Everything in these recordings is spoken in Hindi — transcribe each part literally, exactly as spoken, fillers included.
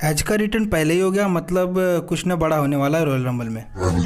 एज का रिटर्न पहले ही हो गया, मतलब कुछ ना बड़ा होने वाला है रॉयल रंबल में।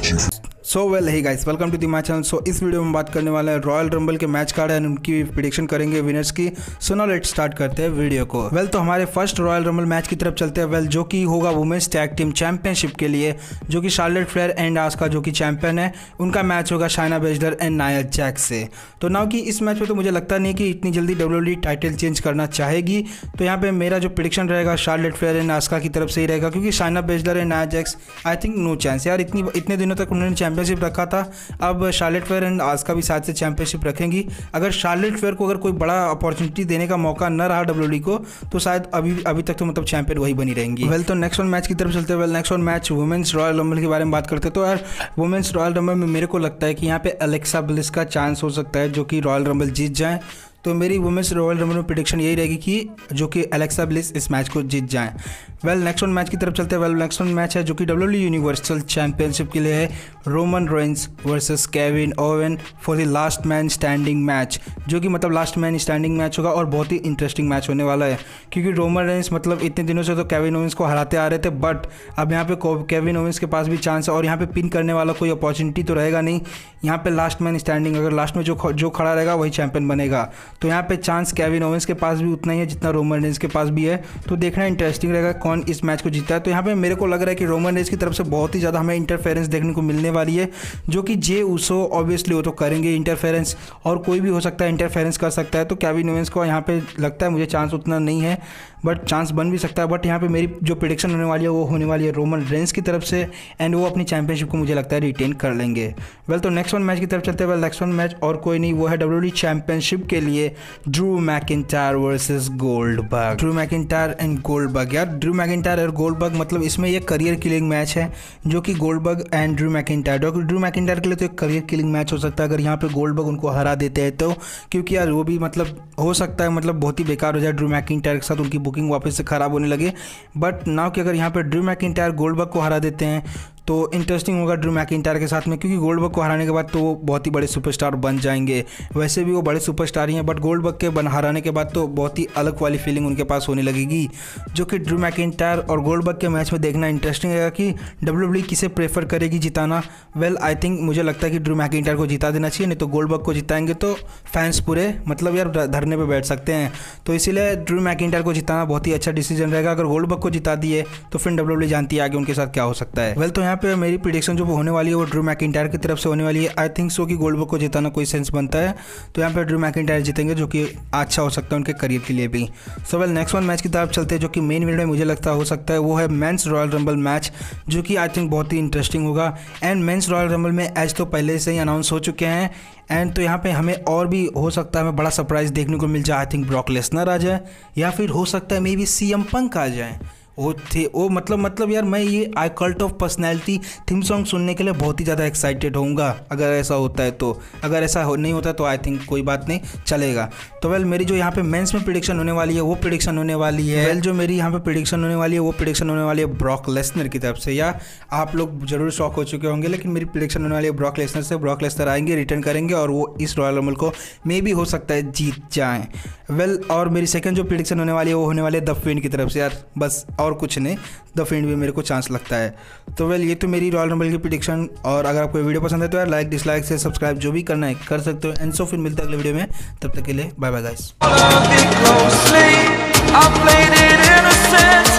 So well hey guys, welcome to the my channel. So इस वीडियो में बात करने वाले हैं रॉयल रंबल के मैच कार्ड एंड उनकी प्रेडिक्शन करेंगे विनर्स की। सो नाउ लेट्स स्टार्ट करते हैं वीडियो को। वेल well, तो हमारे फर्स्ट रॉयल रंबल मैच की तरफ चलते हैं। वेल well, जो कि होगा वुमेन्स टैग टीम चैंपियनशिप के लिए, जो कि शार्लेट फ्लेयर एंड आस्का जो कि चैंपियन है, उनका मैच होगा Shayna Baszler and Nia Jax से। तो नाउ कि इस मैच में तो मुझे लगता नहीं कि इतनी जल्दी डब्ल्यूडब्ल्यूई टाइटल चेंज करना चाहेगी। तो यहाँ पे मेरा जो प्रेडिक्शन रहेगा शार्लेट फ्लेयर एंड आस्का की तरफ से ही रहेगा, क्योंकि Shayna Baszler and Nia Jax I think no chance यार। इतनी इतने दिनों तक उन्होंने चैंपियनशिप रखा था, अब शार्लेट फेयर एंड आस्का भी साथ से चैंपियनशिप रखेंगी। अगर शार्लेट फेयर को अगर कोई बड़ा अपॉर्चुनिटी देने का मौका न रहा डब्ल्यूडब्ल्यूई को, तो शायद अभी अभी तक तो मतलब चैंपियन वही बनी रहेंगी। वेल well, तो नेक्स्ट वन मैच की तरफ चलते हैं। Well next one match women's Royal Rumble के बारे में बात करते हैं। तो यार वुमेन्स रॉयल रंबल में मेरे को लगता है कि यहाँ पे एलेक्सा ब्लिस का चांस हो सकता है जो कि रॉयल रंबल जीत जाए। तो मेरी वुमेन्स रॉयल रंबल में प्रेडिक्शन यही रहेगी कि जो कि एलेक्सा ब्लिस इस मैच को जीत जाएं। वेल नेक्स्ट वन मैच की तरफ चलते हैं। वेल नेक्स्ट वन मैच है जो कि डब्ल्यूडब्ल्यूई यूनिवर्सल चैंपियनशिप के लिए है, Roman Reigns versus Kevin Owen for the last man standing match, जो कि मतलब लास्ट मैन स्टैंडिंग मैच होगा और बहुत ही इंटरेस्टिंग मैच होने वाला है। क्योंकि रोमन रेंस मतलब इतने दिनों से तो केविन ओवेंस को हराते आ रहे थे, बट अब यहाँ पे केविन ओवेंस के पास भी चांस है और यहाँ पे पिन करने वाला कोई अपॉर्चुनिटी तो रहेगा नहीं। यहाँ पे लास्ट मैन स्टैंडिंग, अगर लास्ट में जो जो खड़ा रहेगा वही चैंपियन बनेगा। तो यहाँ पे चांस केविन ओवेंस के पास भी उतना ही है जितना रोमन रेंस के पास भी है। तो देखना इंटरेस्टिंग रहेगा कौन इस मैच को जीतता है। तो यहाँ पे मेरे को लग रहा है कि रोमन रेंस की तरफ से बहुत ही ज़्यादा हमें इंटरफेरेंस देखने को मिलने वाली है, जो कि जे उसो ऑब्वियसली वो तो करेंगे इंटरफेरेंस, और कोई भी हो सकता है इंटरफेरेंस कर सकता है। तो केविन ओवेंस को यहाँ पे लगता है, मुझे चांस उतना नहीं है बट चांस बन भी सकता है। बट यहाँ पे मेरी जो प्रेडिक्शन होने वाली है वो होने वाली है रोमन रेंस की तरफ से, एंड वो अपनी चैंपियनशिप को मुझे लगता है रिटेन कर लेंगे। वेल तो नेक्स्ट वन मैच की तरफ चलते हैं। वेल नेक्स्ट वन मैच और कोई नहीं, वो है डब्ल्यूडब्ल्यूई चैंपियनशिप के लिए Drew McIntyre versus Goldberg. Drew McIntyre and Goldberg, यार ड्रू मैकिंटायर और गोल्डबर्ग मतलब इसमें ये करियर किलिंग मैच है, जो कि Goldberg and Drew McIntyre. Drew McIntyre के लिए तो एक करियर किलिंग मैच हो सकता है अगर यहाँ पे गोल्डबर्ग उनको हरा देते हैं तो, क्योंकि यार वो भी मतलब हो सकता है मतलब बहुत ही बेकार हो जाए ड्रू मैकिंटायर के साथ, उनकी बुकिंग वापस से खराब होने लगे। बट नाउ कि अगर यहाँ पे ड्रू मैकिंटायर गोल्डबर्ग को हरा देते हैं तो इंटरेस्टिंग होगा ड्रू मैकिंटायर के साथ में, क्योंकि गोल्डबर्ग को हराने के बाद तो वो बहुत ही बड़े सुपरस्टार बन जाएंगे। वैसे भी वो बड़े सुपरस्टार ही हैं, बट गोल्डबर्ग के बन हराने के बाद तो बहुत ही अलग वाली फीलिंग उनके पास होने लगेगी, जो कि ड्रू मैकिंटायर और गोल्डबर्ग के मैच में देखना इंटरेस्टिंग रहेगा कि डब्ल्यूडब्ल्यूई किसे प्रेफर करेगी जिताना। वेल आई थिंक मुझे लगता है कि ड्रू मैकिंटायर को जिता देना चाहिए, नहीं तो गोल्डबर्ग को जिताएंगे तो फैंस पूरे मतलब यार धरने पर बैठ सकते हैं। तो इसीलिए ड्रू मैकिंटायर को जिताना बहुत ही अच्छा डिसीजन रहेगा। अगर गोल्डबर्ग को जिता दिए तो फिर डब्ल्यूडब्ल्यूई जानती है आगे उनके साथ क्या हो सकता है। वेल तो यहाँ पे मेरी प्रेडिक्शन जो होने वाली है वो ड्रू मैकिंटायर की तरफ से होने वाली है। आई थिंक सो कि गोल्डबर्ग को जिताना कोई सेंस बनता है, तो यहाँ पे ड्रू मैकिंटायर जीतेंगे, जो कि अच्छा हो सकता है उनके करियर के लिए भी। So well next one match की तरफ चलते हैं, जो कि मेन इवेंट में मुझे लगता हो सकता है वो है मेंस रॉयल रंबल मैच, जो कि आई थिंक बहुत ही इंटरेस्टिंग होगा। एंड मेंस रॉयल रंबल में एज तो पहले से ही अनाउंस हो चुके हैं, एंड तो यहाँ पे हमें और भी हो सकता है हमें बड़ा सरप्राइज देखने को मिल जाए। आई थिंक ब्रॉक लेसनर आ जाए, या फिर हो सकता है मे बी सीएम पंक आ जाए। वो थे वो मतलब मतलब यार मैं ये आई Cult of Personality theme song सुनने के लिए बहुत ही ज़्यादा एक्साइटेड होऊंगा अगर ऐसा होता है तो। अगर ऐसा हो, नहीं होता तो आई थिंक कोई बात नहीं, चलेगा। तो वेल मेरी जो यहाँ पे मेंस में प्रेडिक्शन होने वाली है वो प्रेडिक्शन होने वाली है वेल जो मेरी यहाँ पे प्रेडिक्शन होने वाली है वो प्रेडिक्शन होने वाली है ब्रॉक लेसनर की तरफ से। या आप लोग जरूर शॉक हो चुके होंगे, लेकिन मेरी प्रेडिक्शन होने वाली है ब्रॉक लेसनर से। ब्रॉक लेसनर आएंगे, रिटर्न करेंगे और वो इस रॉयल रंबल को मे भी हो सकता है जीत जाएँ। वेल और मेरी सेकंड जो प्रेडिक्शन होने वाली है वो होने वाली है द फिंड की तरफ से, यार बस और कुछ नहीं, द फिंड भी मेरे को चांस लगता है। तो वेल ये तो मेरी रॉयल रंबल की प्रेडिक्शन, और अगर आपको वीडियो पसंद है तो यार लाइक डिसलाइक से सब्सक्राइब जो भी करना है कर सकते हो। एंड सो फिर मिलते हैं अगले वीडियो में, तब तक के लिए बाय बाय गाइस।